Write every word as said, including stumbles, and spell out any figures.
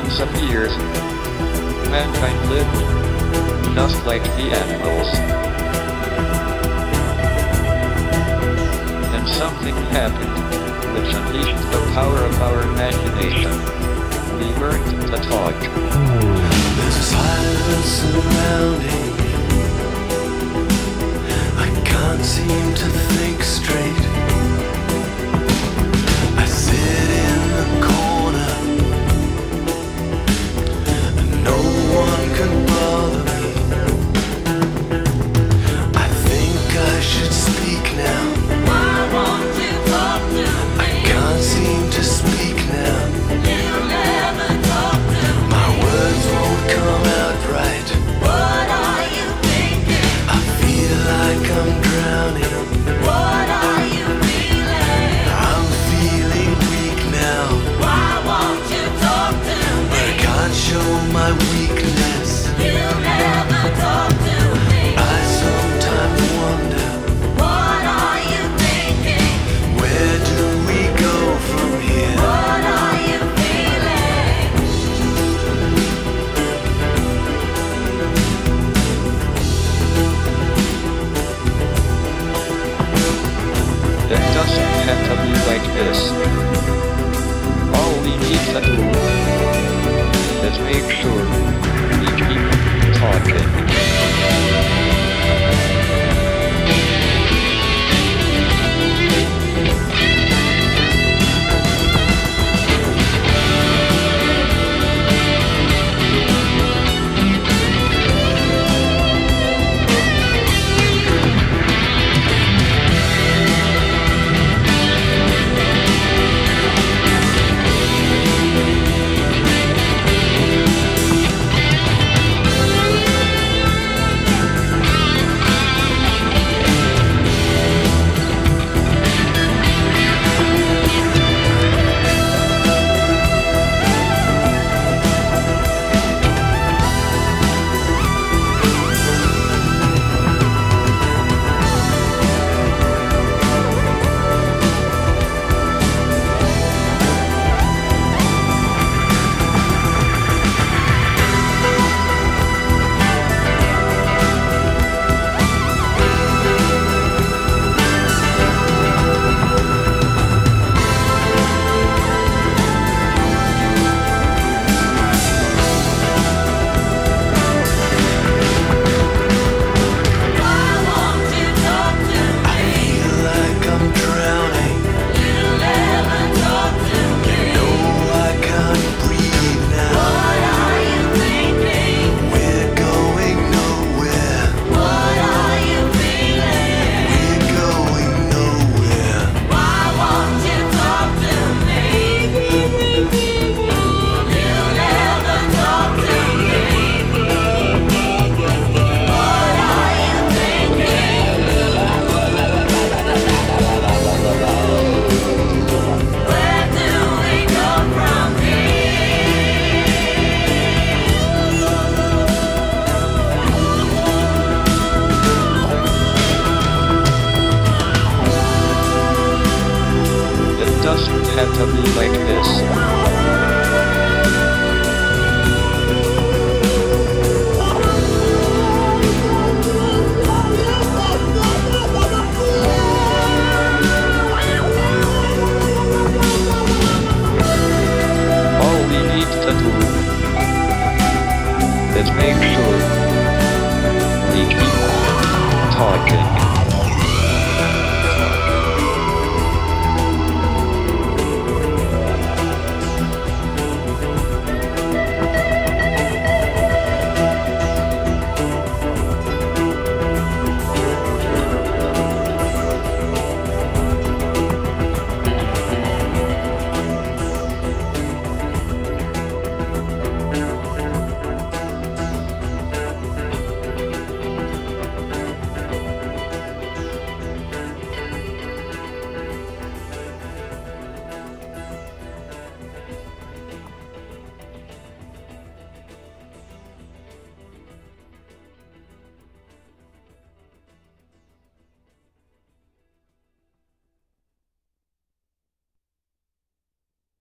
millions of years, mankind lived just like the animals. And something happened, which unleashed the power of our imagination. We learned to talk. There's a silence surrounding me. I can't seem to think straight. I sit in the corner and no one can bother me. I think I should speak now. Why won't you talk to me? I can't seem to speak now. You never talk to me. My words won't come out right. What are you thinking? I feel like I'm drowning. What are you feeling? I'm feeling weak now. Why won't you talk to But I me? can't show my weakness. You never talk to me. I sometimes wonder, What are you thinking? where do we go from here? What are you feeling? It doesn't have to be like this. All we need to do is make sure we keep talking. Why won't you talk to I me? feel like I'm drowning. You never talk to me. No, I can't breathe now. What are you thinking? We're going nowhere. What are you feeling? We're going nowhere. Why won't you talk to me? You never talk to me. What are you thinking? Where do we go from here? It doesn't have to be like this. All we need to do is make sure we keep talking.